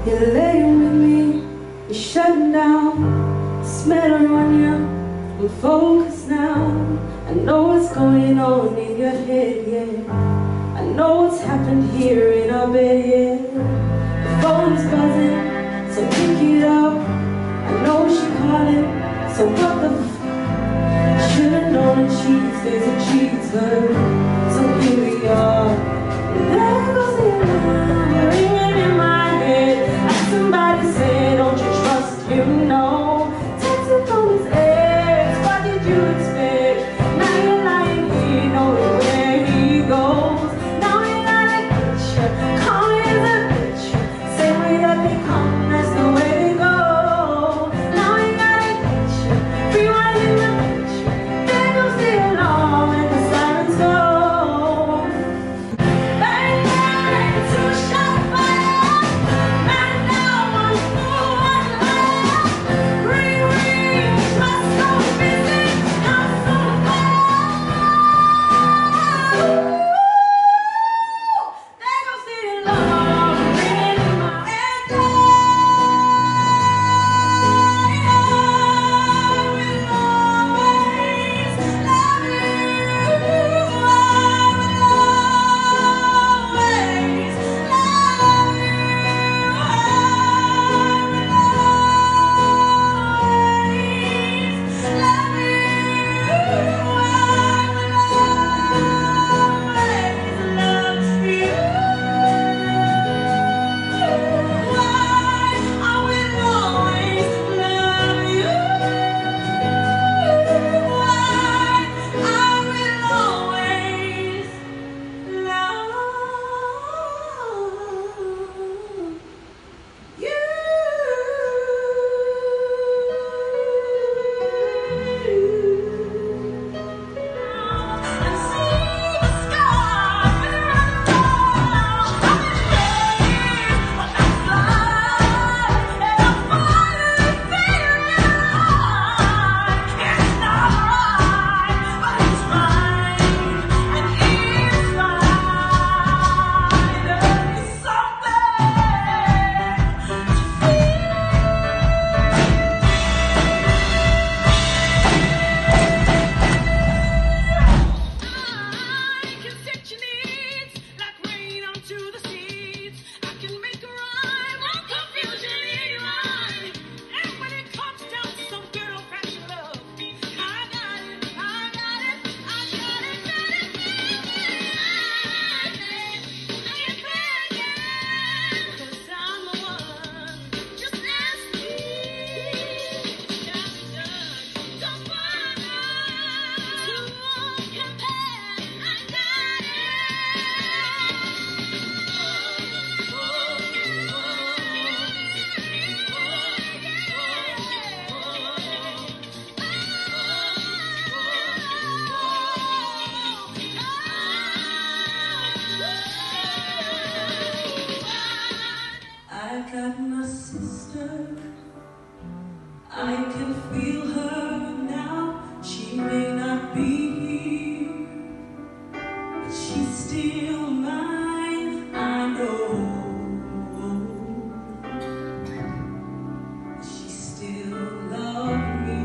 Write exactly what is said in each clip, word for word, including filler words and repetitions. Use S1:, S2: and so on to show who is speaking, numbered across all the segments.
S1: You're laying with me, you're shutting down. Smell on you, I'm focused now. I know what's going on in your head, yeah. I know what's happened here in our bed, yeah. The phone's buzzing, so pick it up. I know she calling, so what the f***? Should've known that she's there's a cheater. So here we are. There goes the alarm ringing in my head. Like somebody said, don't you trust him, no. Texting from his ex, what did you expect? Now you're lying here, knowing where he goes. Now you gotta get you, call me the bitch. Same way that they come, that's the way they go. Now you gotta get you, rewinding the picture. There goes the alarm and the sirens go. Bang, bang, two shot fire. Man down, one fool, one liar. Ring, ring, trust so busy, house on fire. There goes the alarm ringing in my head. I will always love you. I will always love you. I got my sister, I can feel her now. She may not be here, but she's still mine, I know. She still loves me.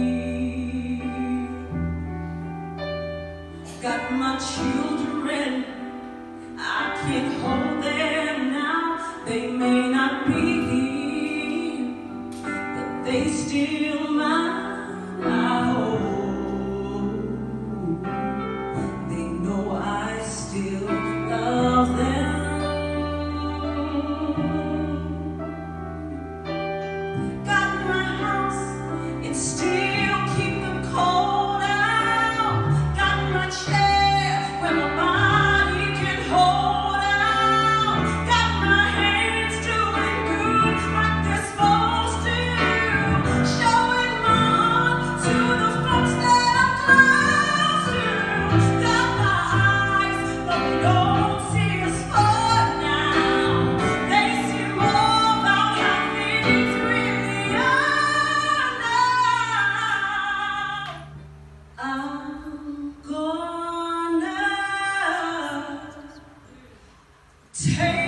S1: Got my children, I can't hold them now. They may not be here, but they still mine, I hope. They know I still love them. Got my house, it still keep the cold out. Got my chair where my body can hold out. Got my hands doing good like they're supposed to. Showing my heart to the folks that I'm close to. Got my eyes, but they don't see a spot now. They see more about how things really are now. I'm gonna take